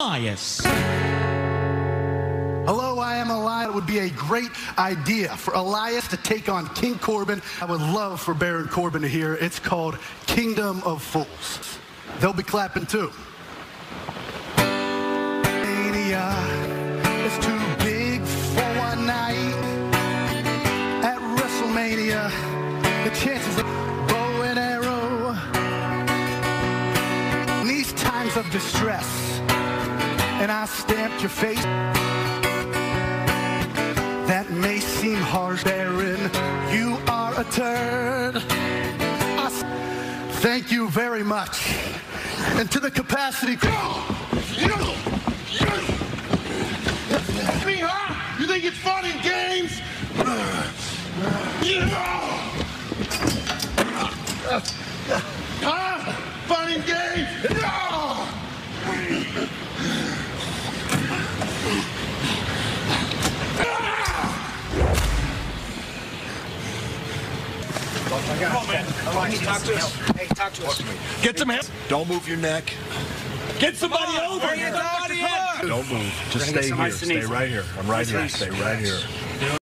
Elias. Hello, I am Elias. It would be a great idea for Elias to take on King Corbin. I would love for Baron Corbin to hear. It's called Kingdom of Fools. They'll be clapping too. It's too big for one night. At WrestleMania, the chances of bow and arrow. In these times of distress, and I stamped your face. That may seem harsh, Baron. You are a turd. Thank you very much. And to the capacity. Me, huh? You think it's fun in games? Huh? Fun in games? Come on, man. Talk to us. Hey, talk to us. Get some help. Don't move your neck. Get somebody over here. Don't move. Just stay here. Stay right here. I'm right here. Stay right here.